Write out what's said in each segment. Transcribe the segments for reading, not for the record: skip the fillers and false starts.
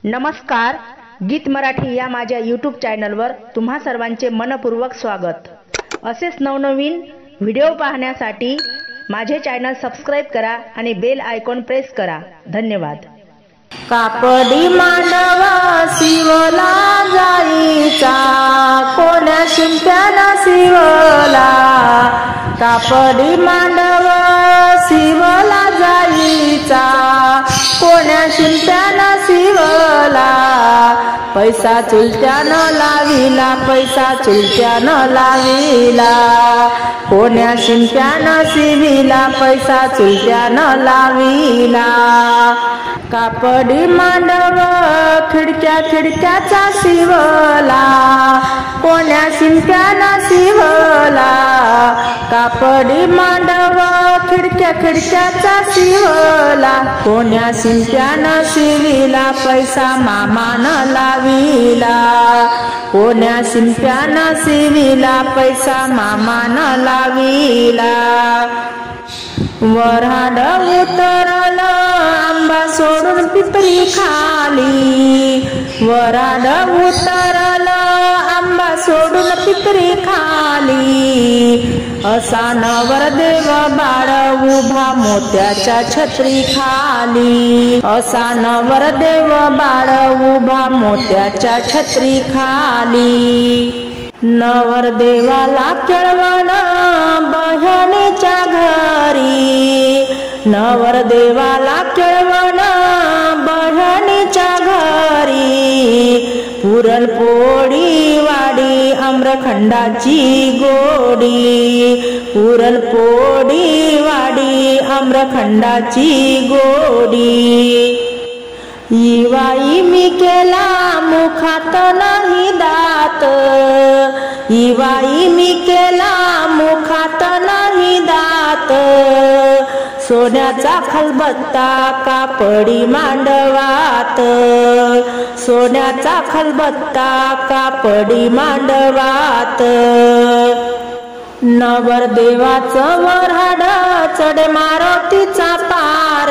नमस्कार, गीत मराठी या माझ्या यूट्यूब चॅनलवर तुम्हा सर्वांचे मनपूर्वक स्वागत। असेच नवनवीन व्हिडिओ पाहण्यासाठी माझे चॅनल सबस्क्राइब करा आणि बेल आयकॉन प्रेस करा। धन्यवाद। कापडी मांडवा शिवला जाईचा, कोण्या शिंप्याला शिवला। कापडी मांडवा शिवला जाईचा, कोण्या शिंप्याला शिवला। पैसा चुलत्यानं लाविला, पैसा चुलत्यानं लाविला। कोण्या शिंप्यानं शिविला, पैसा चुलत्यानं लाविला। कापडी मांडव खिडक्या खिडक्याचा शिवला, कोण्या शिंप्यानं शिवला। कापडी मांडव खिडक्या खिडक्याचा शिवला, कोण्या शिंप्यानं शिविला। पैसा मामानं लाविला, कोण्या शिंप्यानं शिविला। पैसा मामानं लाविला। वऱ्हाड उतरलं आंबा सोडून पिपरी खाली, वऱ्हाड उतरलं आंबा सोडून पिपरी खाली। असा नवरदेव बाळ उभा मोत्याच्या छत्री खाली, असा नवरदेव बाळ उभा मोत्याच्या छत्री खाली। नवरदेवाला केळवण बहिणीच्या घरी, नवरदेवाला केळवण बहिणीच्या घरी। पुरणपोळी वाडी आम्रखंडाची गोडी, पुरणपोळी वाडी आम्रखंडाची गोडी। इवाई मी केला मुखात नाही दात, इवाई मी केला मुखात नाही दात। सोन्याचा खलबत्ता कापडी मांडवात, सोन्याचा खलबत्ता कापडी मांडवात। नवरदेवाचं वऱ्हाड चढे मारुतीचा पार,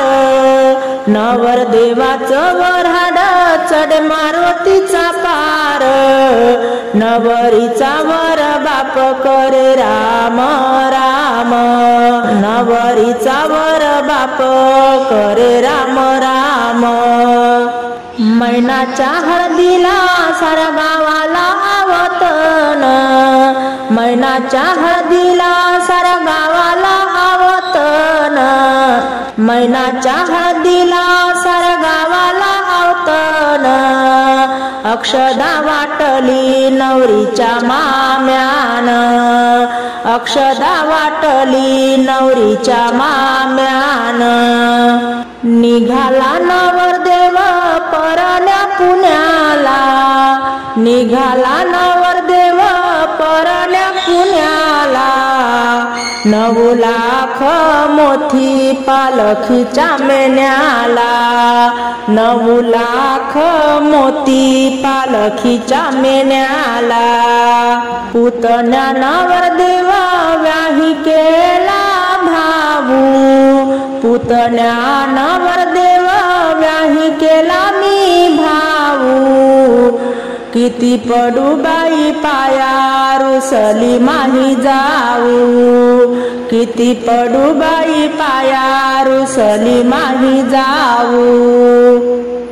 नवरदेवाचं वऱ्हाड चढे मारुतीचा पार। नवरीचा वर बाप करे राम राम, नवरीचा वर बाप करे राम राम। मैनाच्या हळदीला साऱ्या गावाला आवतन, मैनाच्या हळदीला साऱ्या गावाला आवतन। मैनाच्या हळदीला साऱ्या गावाला आवतन। अक्षदा वाटली नवरीच्या माम्यानं, अक्षदा वाटली नवरीच्या माम्यानं। निघाला नवरदेव परण्या पुण्याला, निघाला नवरदेव परण्या पुण्याला। 9 लाख मोती पालखीच्या मेन्याला, 9 लाख मोती पालखीच्या मेन्याला। पुतण्या नवरदेव व्याही केला भाऊ, पुतण्या नवरदेव व्याही केला मी भाऊ। किती पडू बाई पाया रुसली माही जाऊ, किती पडू बाई पाया रुसली माही जाऊ।